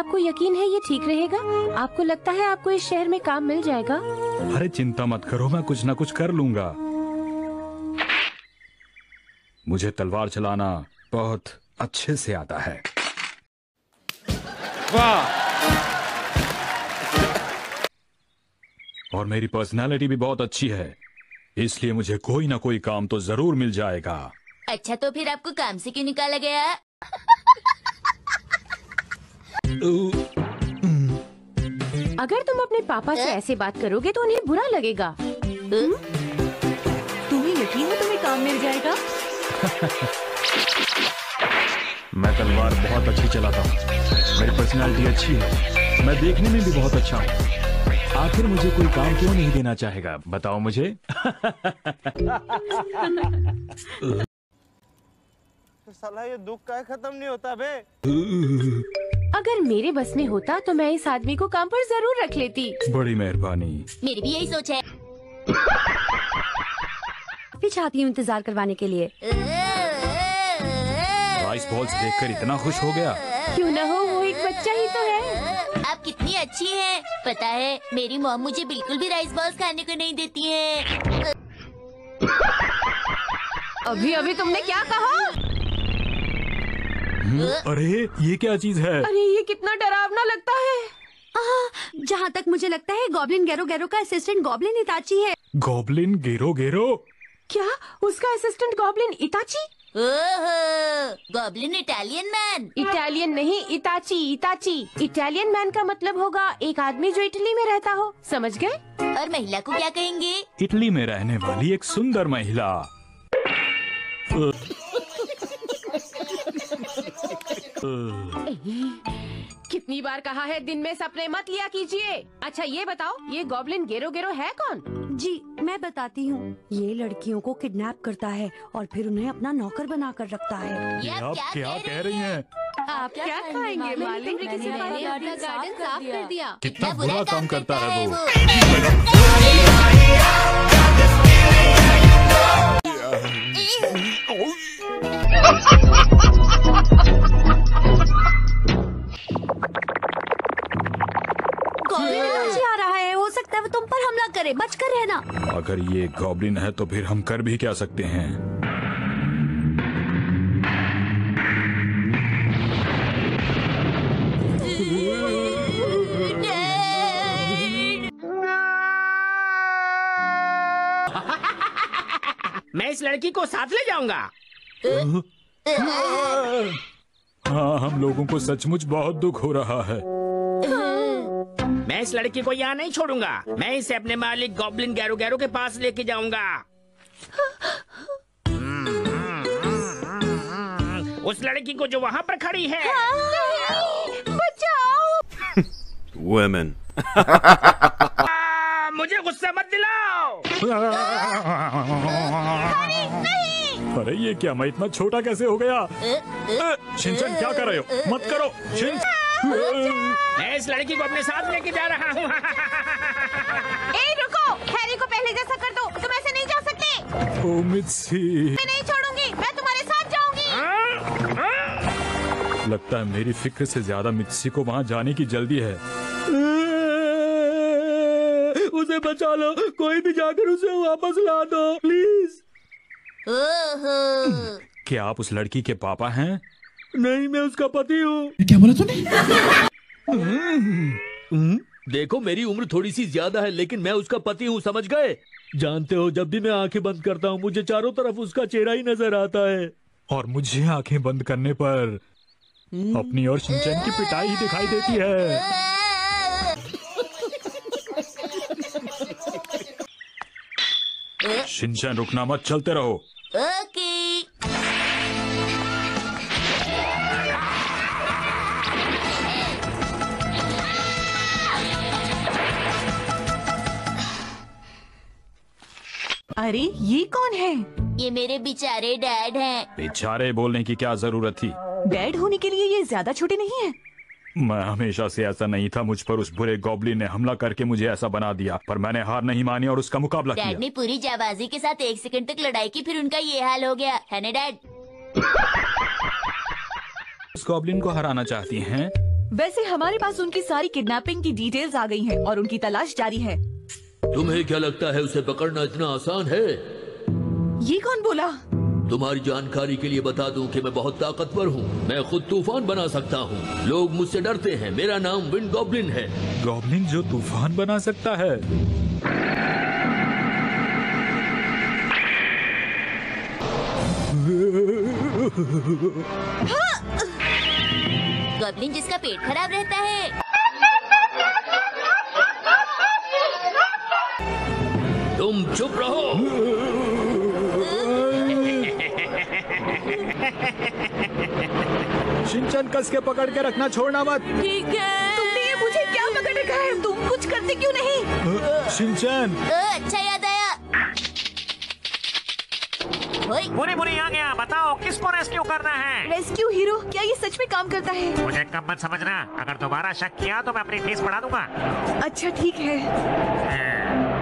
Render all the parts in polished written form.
आपको यकीन है ये ठीक रहेगा? आपको लगता है आपको इस शहर में काम मिल जाएगा? अरे चिंता मत करो, मैं कुछ ना कुछ कर लूंगा। मुझे तलवार चलाना बहुत अच्छे से आता है। वाह! और मेरी पर्सनालिटी भी बहुत अच्छी है, इसलिए मुझे कोई ना कोई काम तो जरूर मिल जाएगा। अच्छा, तो फिर आपको काम से क्यों निकाला गया? अगर तुम अपने पापा से ऐसे बात करोगे तो उन्हें बुरा लगेगा। तुम्हें यकीन है तुम्हें काम मिल जाएगा? मैं तलवार बहुत अच्छी चलाता हूँ, मेरी पर्सनालिटी अच्छी है, मैं देखने में भी बहुत अच्छा हूँ। आखिर मुझे कोई काम क्यों नहीं देना चाहेगा, बताओ मुझे। साला ये दुख का खत्म नहीं होता बे। अगर मेरे बस में होता तो मैं इस आदमी को काम पर जरूर रख लेती। बड़ी मेहरबानी। मेरी भी यही सोच है। भी चाहती हूँ इंतजार करवाने के लिए। राइस बॉल्स देखकर इतना खुश हो गया। क्यों न हो, वो एक बच्चा ही तो है। आप कितनी अच्छी हैं। पता है मेरी मॉम मुझे बिल्कुल भी राइस बॉल्स खाने को नहीं देती है। अभी अभी तुमने क्या कहा? अरे ये क्या चीज है? अरे ये कितना डरावना लगता है। जहाँ तक मुझे लगता है गॉब्लिन गेरो गेरो का असिस्टेंट गॉब्लिन इताची है। गॉब्लिन गेरो गेरो? क्या उसका असिस्टेंट गॉब्लिन इताची? ओहो, गॉब्लिन इटालियन मैन। इटालियन नहीं, इताची। इताची इटालियन मैन का मतलब होगा एक आदमी जो इटली में रहता हो, समझ गए? और महिला को क्या कहेंगे? इटली में रहने वाली एक सुंदर महिला। कितनी बार कहा है दिन में सपने मत लिया कीजिए। अच्छा ये बताओ, ये गॉब्लिन गेरो गेरो है कौन? जी मैं बताती हूँ। ये लड़कियों को किडनैप करता है और फिर उन्हें अपना नौकर बनाकर रखता है। ये आप क्या कह रही हैं? आप क्या खाएंगे मालिक? मैंने अपना गार्डन साफ कर दिया। कितना बुरा काम करता है वो। गॉब्लिन इताची आ रहा है, हो सकता है वो तुम पर हमला करे, बचकर रहना। अगर ये गॉब्लिन है तो फिर हम कर भी क्या सकते हैं? मैं इस लड़की को साथ ले जाऊंगा। हाँ, हम लोगों को सचमुच बहुत दुख हो रहा है। मैं इस लड़की को यहाँ नहीं छोड़ूंगा। मैं इसे अपने मालिक गॉब्लिन गैरो गैरो के पास लेके जाऊंगा। उस लड़की को जो वहाँ पर खड़ी है। बचाओ। Women. मुझे गुस्सा मत दिलाओ। अरे ये क्या, मैं इतना छोटा कैसे हो गया? शिनचैन क्या कर रहे हो? मत करो शिनचैन। मैं इस लड़की को अपने साथ लेके जा रहा हूँ। ए रुको, हैरी को पहले जैसा कर दो, तुम ऐसे नहीं जा सकते। ओ मित्सी, मैं नहीं छोड़ूंगी, मैं तुम्हारे साथ जाऊंगी। लगता है मेरी फिक्र से ज्यादा मित्सी को वहाँ जाने की जल्दी है। उसे बचा लो, कोई भी जाकर उसे वापस ला दो प्लीज। ओहो, क्या आप उस लड़की के पापा हैं? नहीं, मैं उसका पति हूँ। क्या बोला तूने? देखो मेरी उम्र थोड़ी सी ज्यादा है लेकिन मैं उसका पति हूँ, समझ गए? जानते हो जब भी मैं आंखें बंद करता हूँ मुझे चारों तरफ उसका चेहरा ही नजर आता है। और मुझे आंखें बंद करने पर अपनी और शिनचैन की पिटाई ही दिखाई देती है। शिनचैन रुकना मत, चलते रहो। ओके। अरे ये कौन है? ये मेरे बेचारे डैड हैं। बेचारे बोलने की क्या जरूरत थी? डैड होने के लिए ये ज्यादा छोटे नहीं है। मैं हमेशा से ऐसा नहीं था, मुझ पर उस बुरे गॉब्लिन ने हमला करके मुझे ऐसा बना दिया, पर मैंने हार नहीं मानी और उसका मुकाबला डैड किया। ने पूरी जाबाजी के साथ 1 सेकंड तक लड़ाई की, फिर उनका ये हाल हो गया है ना डैड? उस गॉब्लिन को हराना चाहती हैं? वैसे हमारे पास उनकी सारी किडनैपिंग की डिटेल्स आ गई हैं और उनकी तलाश जारी है। तुम्हें क्या लगता है उसे पकड़ना इतना आसान है? ये कौन बोला? तुम्हारी जानकारी के लिए बता दूं कि मैं बहुत ताकतवर हूँ। मैं खुद तूफान बना सकता हूँ। लोग मुझसे डरते हैं। मेरा नाम विंड गॉब्लिन है। गॉब्लिन जो तूफान बना सकता है? गॉब्लिन जिसका पेट खराब रहता है। तुम चुप रहो। शिनचैन कस के पकड़ के रखना, छोड़ना मत। ठीक है। तुमने ये मुझे क्या पकड़ रखा है? तुम कुछ करते क्यों नहीं? शिनचैन, अच्छा याद आया। ओए, बुरी बुरी आ गया। बताओ किसको रेस्क्यू करना है? रेस्क्यू हीरो क्या ये सच में काम करता है? मुझे कम मत समझना। अगर दोबारा शक किया तो मैं अपनी फीस बढ़ा दूंगा। अच्छा ठीक है।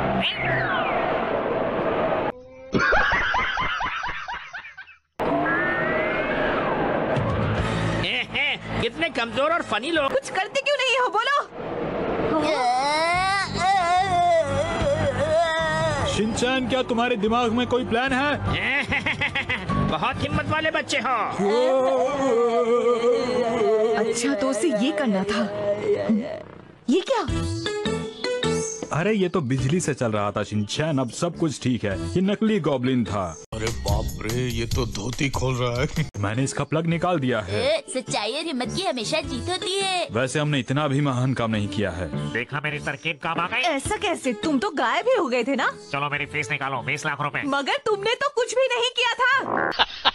कितने कमजोर और फनी लोग। कुछ करते क्यों नहीं हो? बोलो। शिनचैन क्या तुम्हारे दिमाग में कोई प्लान है? बहुत हिम्मत वाले बच्चे हो। अच्छा तो उसे ये करना था। ये क्या? अरे ये तो बिजली से चल रहा था शिनचैन। अब सब कुछ ठीक है। ये नकली गॉब्लिन था। अरे बाप रे, ये तो धोती खोल रहा है। मैंने इसका प्लग निकाल दिया है। सच्चाई और हिम्मत की हमेशा जीत होती है। वैसे हमने इतना भी महान काम नहीं किया है। देखा मेरी तरकीब काम आ गई। ऐसा कैसे? तुम तो गायब ही हो गए थे ना? चलो मेरी फीस निकालो, 20 लाख रुपए। मगर तुमने तो कुछ भी नहीं किया था।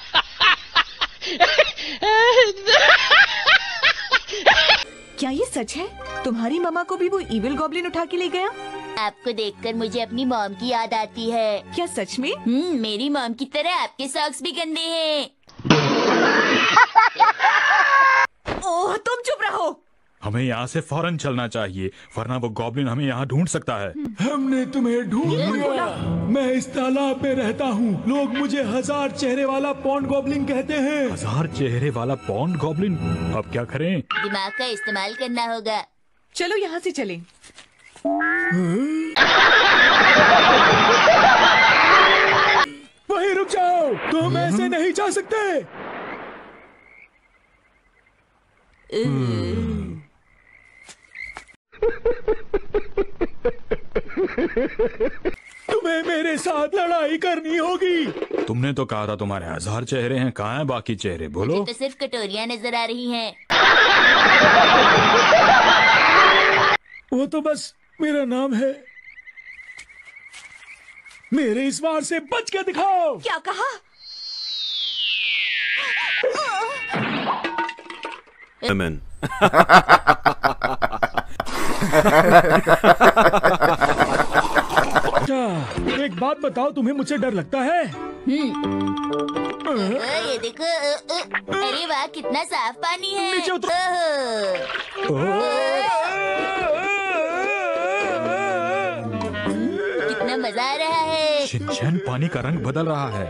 क्या ये सच है? तुम्हारी मामा को भी वो इविल गॉब्लिन उठा के ले गया? आपको देखकर मुझे अपनी मॉम की याद आती है। क्या सच में? मेरी मॉम की तरह आपके सॉक्स भी गंदे हैं। ओह तुम चुप रहो। हमें यहाँ से फौरन चलना चाहिए, वरना वो गॉब्लिन हमें यहाँ ढूंढ सकता है। हमने तुम्हें ढूंढ लिया। मैं इस तालाब में रहता हूँ। लोग मुझे 1000 चेहरे वाला पॉन्ड गॉब्लिन कहते हैं। 1000 चेहरे वाला पॉन्ड गॉब्लिन? अब क्या करें? दिमाग का इस्तेमाल करना होगा। चलो यहाँ से चलें। वहीं रुक जाओ, तुम ऐसे नहीं जा सकते। तुम्हें मेरे साथ लड़ाई करनी होगी। तुमने तो कहा था तुम्हारे 1000 चेहरे हैं। कहाँ हैं बाकी चेहरे? बोलो। मुझे तो सिर्फ कटोरियाँ नजर आ रही हैं। वो तो बस मेरा नाम है। मेरे इस वार से बच के दिखाओ। क्या कहा? Amen. अच्छा, एक बात बताओ, तुम्हें मुझसे डर लगता है? ये देखो। अरे वाह, कितना साफ पानी है। नीचे कितना मजा आ रहा है। शिनचैन पानी का रंग बदल रहा है।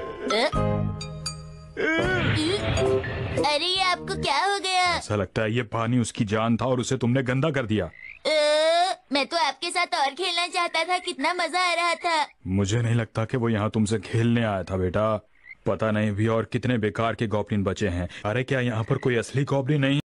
अरे ये आपको क्या हो गया? ऐसा लगता है ये पानी उसकी जान था और उसे तुमने गंदा कर दिया। मैं तो आपके साथ और खेलना चाहता था। कितना मजा आ रहा था। मुझे नहीं लगता कि वो यहाँ तुमसे खेलने आया था बेटा। पता नहीं भी और कितने बेकार के गॉब्लिन बचे हैं। अरे क्या यहाँ पर कोई असली गॉब्लिन नहीं?